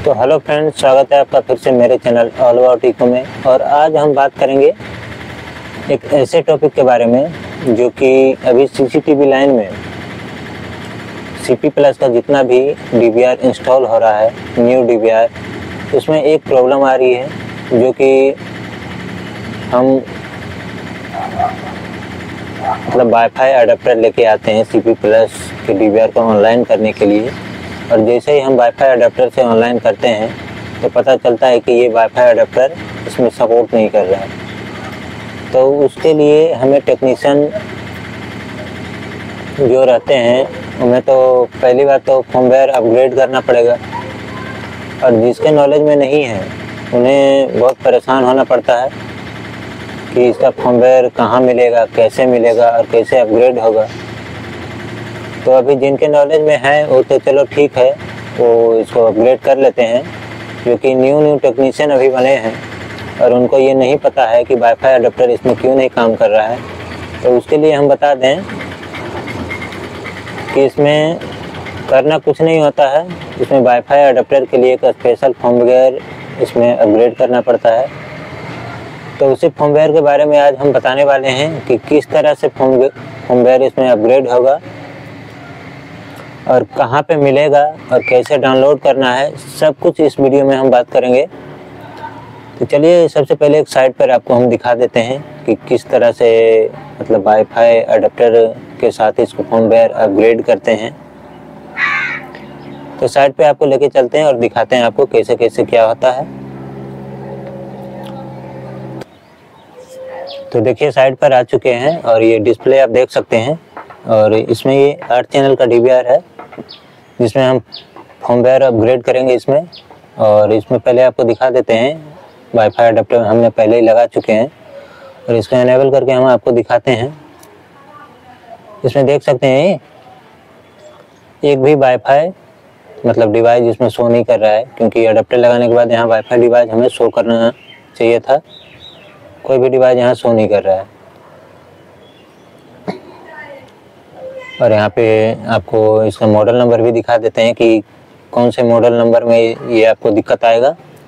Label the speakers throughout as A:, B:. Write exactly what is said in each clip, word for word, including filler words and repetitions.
A: तो hello friends, स्वागत है आपका फिर से मेरे चैनल ऑल अबाउट इको में। और आज हम बात करेंगे एक ऐसे टॉपिक के बारे में जो कि अभी सीसीटीवी लाइन में सीपी प्लस का जितना भी डीवीआर इंस्टॉल हो रहा है, न्यू डीवीआर, उसमें एक प्रॉब्लम आ रही है जो कि हम मतलब वाईफाई अडेप्टर लेके आते हैं सीपी प्लस के डीवीआर को ऑनलाइन करने के लिए। और जैसे ही हम वाईफाई अडेप्टर से ऑनलाइन करते हैं तो पता चलता है कि ये वाईफाई अडेप्टर इसमें सपोर्ट नहीं कर रहा है। तो उसके लिए हमें टेक्नीशियन जो रहते हैं उन्हें तो पहली बात तो फर्मवेयर अपग्रेड करना पड़ेगा, और जिसके नॉलेज में नहीं है उन्हें बहुत परेशान होना पड़ता है कि इसका फर्मवेयर कहाँ मिलेगा, कैसे मिलेगा और कैसे अपग्रेड होगा। तो अभी जिनके नॉलेज में है वो तो चलो ठीक है, वो इसको अपग्रेड कर लेते हैं, क्योंकि न्यू न्यू टेक्नीशियन अभी बने हैं और उनको ये नहीं पता है कि वाईफाई अडेप्टर इसमें क्यों नहीं काम कर रहा है। तो उसके लिए हम बता दें कि इसमें करना कुछ नहीं होता है। इसमें वाईफाई अडेप्टर के लिए एक स्पेशल फर्मवेयर इसमें अपग्रेड करना पड़ता है। तो उसी फर्मवेयर के बारे में आज हम बताने वाले हैं कि किस तरह से फर्मवेयर इसमें अपग्रेड होगा और कहाँ पे मिलेगा और कैसे डाउनलोड करना है, सब कुछ इस वीडियो में हम बात करेंगे। तो चलिए सबसे पहले एक साइट पर आपको हम दिखा देते हैं कि किस तरह से मतलब वाईफाई अडेप्टर के साथ इसको फर्मवेयर अपग्रेड करते हैं। तो साइट पे आपको लेके चलते हैं और दिखाते हैं आपको कैसे कैसे क्या होता है। तो देखिए साइट पर आ चुके हैं और ये डिस्प्ले आप देख सकते हैं, और इसमें ये आठ चैनल का डीवीआर है जिसमें हम फर्मवेयर अपग्रेड करेंगे इसमें। और इसमें पहले आपको दिखा देते हैं, वाईफाई अडेप्टर हमने पहले ही लगा चुके हैं और इसको एनेबल करके हम आपको दिखाते हैं। इसमें देख सकते हैं एक भी वाईफाई मतलब डिवाइस इसमें शो नहीं कर रहा है, क्योंकि अडेप्टर लगाने के बाद यहाँ वाईफाई डिवाइस हमें शो करना चाहिए था। कोई भी डिवाइस यहाँ शो नहीं कर रहा है। और यहाँ पे आपको इसका मॉडल नंबर भी दिखा देते हैं कि कौन से मॉडल नंबर में ये आपको दिक्कत आएगा।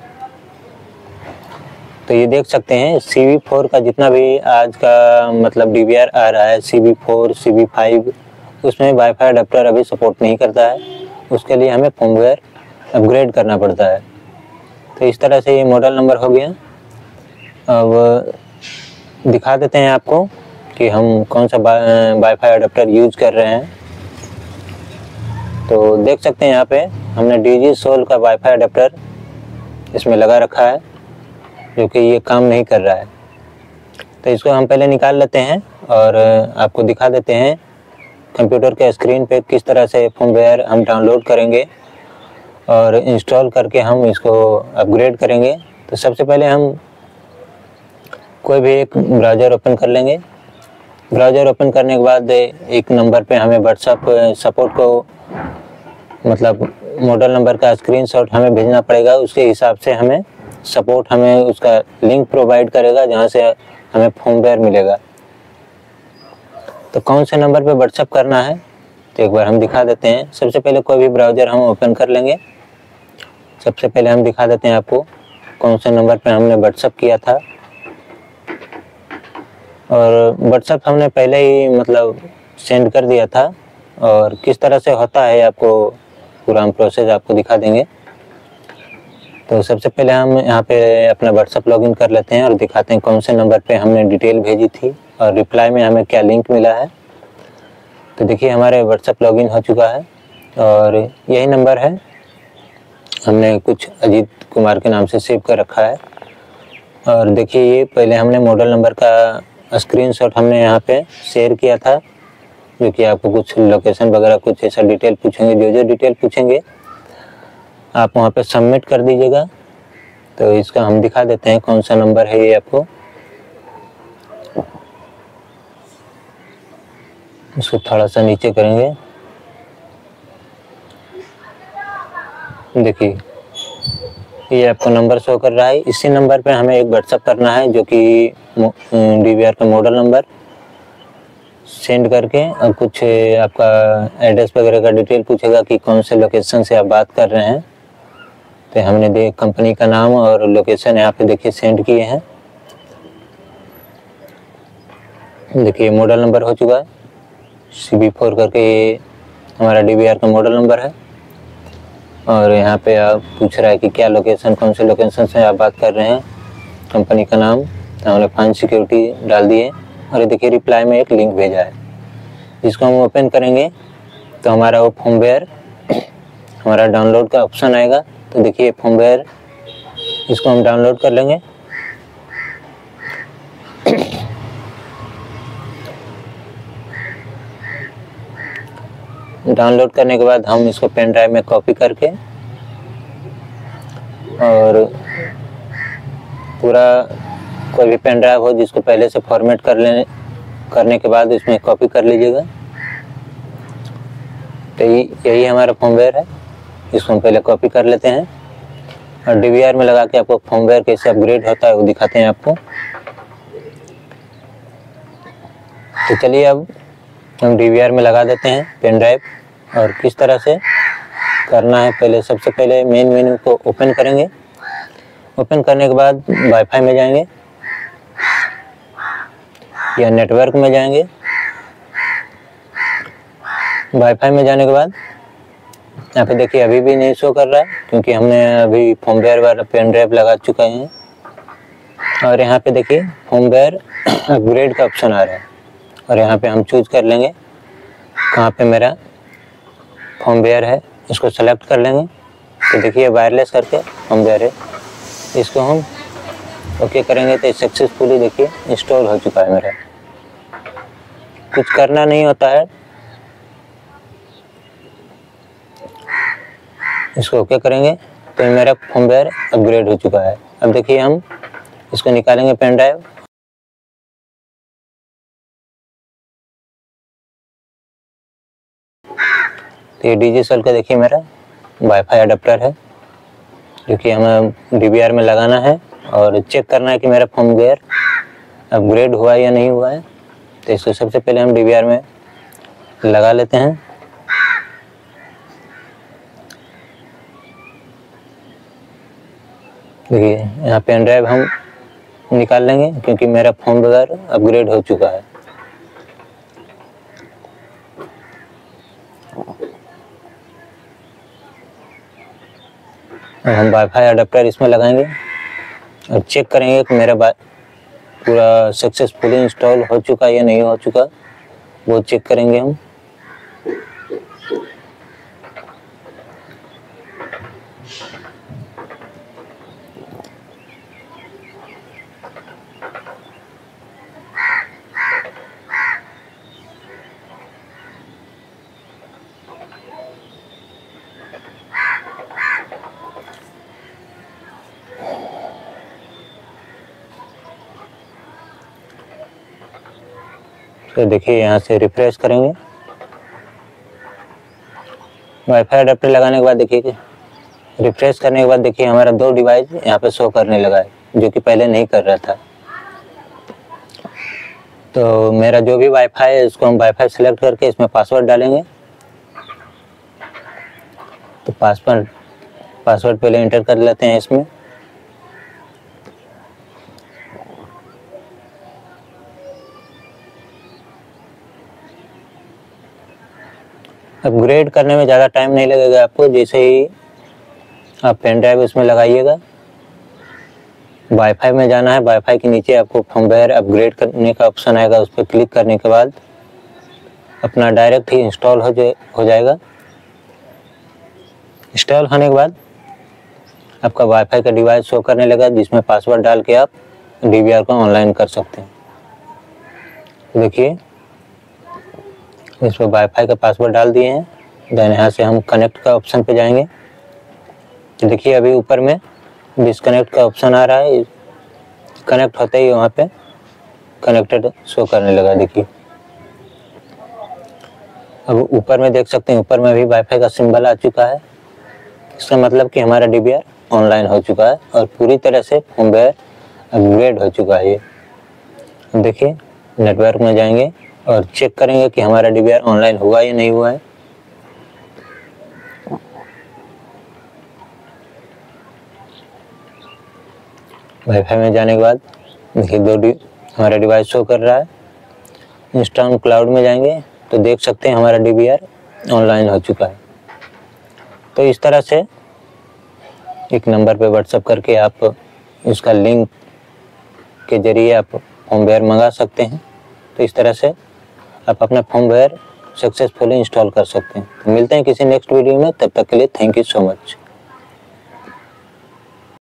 A: तो ये देख सकते हैं सी वी फोर का जितना भी आज का मतलब डीवीआर आ रहा है, C V four, C V five, उसमें वाईफाई अडेप्टर अभी सपोर्ट नहीं करता है। उसके लिए हमें फर्मवेयर अपग्रेड करना पड़ता है। तो इस तरह से ये मॉडल नंबर हो गया। अब दिखा देते हैं आपको कि हम कौन सा वाईफाई अडेप्टर यूज कर रहे हैं। तो देख सकते हैं यहाँ पे हमने डीजी सोल का वाईफाई अडेप्टर इसमें लगा रखा है, जो कि ये काम नहीं कर रहा है। तो इसको हम पहले निकाल लेते हैं और आपको दिखा देते हैं कंप्यूटर के स्क्रीन पे किस तरह से फर्मवेयर हम डाउनलोड करेंगे और इंस्टॉल करके हम इसको अपग्रेड करेंगे। तो सबसे पहले हम कोई भी एक ब्राउज़र ओपन कर लेंगे। ब्राउज़र ओपन करने के बाद एक नंबर पे हमें व्हाट्सएप सपोर्ट को मतलब मॉडल नंबर का स्क्रीनशॉट हमें भेजना पड़ेगा। उसके हिसाब से हमें सपोर्ट हमें उसका लिंक प्रोवाइड करेगा जहाँ से हमें फर्मवेयर मिलेगा। तो कौन से नंबर पे व्हाट्सएप करना है तो एक बार हम दिखा देते हैं। सबसे पहले कोई भी ब्राउज़र हम ओपन कर लेंगे। सबसे पहले हम दिखा देते हैं आपको कौन से नंबर पे हमने व्हाट्सएप किया था। और व्हाट्सएप हमने पहले ही मतलब सेंड कर दिया था, और किस तरह से होता है आपको पूरा हम प्रोसेस आपको दिखा देंगे। तो सबसे पहले हम यहाँ पे अपना व्हाट्सएप लॉगिन कर लेते हैं और दिखाते हैं कौन से नंबर पे हमने डिटेल भेजी थी और रिप्लाई में हमें क्या लिंक मिला है। तो देखिए हमारे व्हाट्सएप लॉगिन हो चुका है और यही नंबर है, हमने कुछ अजीत कुमार के नाम से सेव कर रखा है। और देखिए ये पहले हमने मॉडल नंबर का स्क्रीनशॉट हमने यहाँ पे शेयर किया था, जो कि आपको कुछ लोकेशन वगैरह कुछ ऐसा डिटेल पूछेंगे। जो जो डिटेल पूछेंगे आप वहाँ पे सबमिट कर दीजिएगा। तो इसका हम दिखा देते हैं कौन सा नंबर है ये आपको। इसको थोड़ा सा नीचे करेंगे, देखिए ये आपको नंबर शो कर रहा है। इसी नंबर पे हमें एक व्हाट्सएप करना है, जो कि डीवीआर का मॉडल नंबर सेंड करके और कुछ आपका एड्रेस वगैरह का डिटेल पूछेगा कि कौन से लोकेशन से आप बात कर रहे हैं। तो हमने दे कंपनी का नाम और लोकेशन यहाँ पे देखिए सेंड किए हैं। देखिए मॉडल नंबर हो चुका है सी बी फोर करके, ये हमारा डी वी आर का मॉडल नंबर है। और यहाँ पे आप पूछ रहा है कि क्या लोकेशन, कौन से लोकेशन से आप बात कर रहे हैं, कंपनी का नाम, तो हमने फाइन सिक्योरिटी डाल दिए। और ये देखिए रिप्लाई में एक लिंक भेजा है, जिसको हम ओपन करेंगे तो हमारा वो फर्मवेयर हमारा डाउनलोड का ऑप्शन आएगा। तो देखिए फर्मवेयर, इसको हम डाउनलोड कर लेंगे। डाउनलोड करने के बाद हम इसको पेन ड्राइव में कॉपी करके और पूरा कोई भी पेन ड्राइव हो जिसको पहले से फॉर्मेट कर लेने करने के बाद इसमें कॉपी कर लीजिएगा। तो यही हमारा फर्मवेयर है, इसको हम पहले कॉपी कर लेते हैं और डी वी आर में लगा के आपको फर्मवेयर कैसे अपग्रेड होता है वो दिखाते हैं आपको। तो चलिए अब हम डी वी आर में लगा देते हैं पेन ड्राइव, और किस तरह से करना है। पहले सबसे पहले मेन मेन्यू को ओपन करेंगे। ओपन करने के बाद वाईफाई में जाएंगे या नेटवर्क में जाएंगे। वाईफाई में जाने के बाद यहाँ पे देखिए अभी भी नहीं शो कर रहा है, क्योंकि हमने अभी फर्मवेयर वाला पेन ड्राइव लगा चुका है। और यहाँ पे देखिए फर्मवेयर अपग्रेड का ऑप्शन आ रहा है, और यहाँ पे हम चूज कर लेंगे कहाँ पे मेरा फर्मवेयर है, इसको सेलेक्ट कर लेंगे। तो देखिए वायरलेस करके फर्मवेयर है, इसको हम ओके करेंगे तो सक्सेसफुली देखिए इंस्टॉल हो चुका है मेरा। कुछ करना नहीं होता है, इसको ओके करेंगे तो मेरा फर्मवेयर अपग्रेड हो चुका है। अब देखिए हम इसको निकालेंगे पेन ड्राइव। तो ये डिजिटल का देखिए मेरा वाईफाई अडेप्टर है, जो कि हमें डी वी आर में लगाना है और चेक करना है कि मेरा फर्मवेयर अपग्रेड हुआ या नहीं हुआ है। तो इसको सबसे पहले हम डी वी आर में लगा लेते हैं। देखिए यहाँ पेन ड्राइव हम निकाल लेंगे, क्योंकि मेरा फर्मवेयर अपग्रेड हो चुका है। हम वाईफाई अडेप्टर इसमें लगाएंगे और चेक करेंगे कि मेरा पूरा सक्सेसफुली इंस्टॉल हो चुका या नहीं हो चुका, वो चेक करेंगे हम। तो देखिए यहाँ से रिफ्रेश करेंगे। वाईफाई अडेप्टर लगाने के बाद देखिए कि रिफ्रेश करने के बाद देखिए हमारा दो डिवाइस यहाँ पे शो करने लगा है, जो कि पहले नहीं कर रहा था। तो मेरा जो भी वाईफाई है उसको हम वाईफाई सेलेक्ट करके इसमें पासवर्ड डालेंगे। तो पासवर्ड पासवर्ड पहले एंटर कर लेते हैं इसमें। अपग्रेड करने में ज़्यादा टाइम नहीं लगेगा आपको। जैसे ही आप पेन ड्राइव उसमें लगाइएगा, वाईफाई में जाना है, वाईफाई के नीचे आपको फर्मवेयर अपग्रेड करने का ऑप्शन आएगा, उस पर क्लिक करने के बाद अपना डायरेक्ट ही इंस्टॉल हो जाए हो जाएगा। इंस्टॉल होने के बाद आपका वाईफाई का डिवाइस शो करने लगा, जिसमें पासवर्ड डाल के आप डी वी आर को ऑनलाइन कर सकते हैं। देखिए इस पर वाईफाई का पासवर्ड डाल दिए हैं। देन यहाँ से हम कनेक्ट का ऑप्शन पे जाएंगे। तो देखिए अभी ऊपर में डिस्कनेक्ट का ऑप्शन आ रहा है, कनेक्ट होते ही वहाँ पे कनेक्टेड शो करने लगा। देखिए अब ऊपर में देख सकते हैं, ऊपर में भी वाईफाई का सिंबल आ चुका है। इसका मतलब कि हमारा डी वी आर ऑनलाइन हो चुका है और पूरी तरह से फर्मवेयर अपग्रेड हो चुका है। ये देखिए नेटवर्क में जाएंगे और चेक करेंगे कि हमारा डी वी आर ऑनलाइन हुआ या नहीं हुआ है। वाईफाई में जाने के बाद देखिए दो डी हमारा डिवाइस शो कर रहा है। इंस्टॉल क्लाउड में जाएंगे तो देख सकते हैं हमारा डी वी आर ऑनलाइन हो चुका है। तो इस तरह से एक नंबर पे व्हाट्सएप करके आप इसका लिंक के जरिए आप फर्मवेयर मंगा सकते हैं। तो इस तरह से आप अपना फर्मवेयर सक्सेसफुली इंस्टॉल कर सकते हैं। तो मिलते हैं किसी नेक्स्ट वीडियो में, तब तक के लिए थैंक यू सो मच।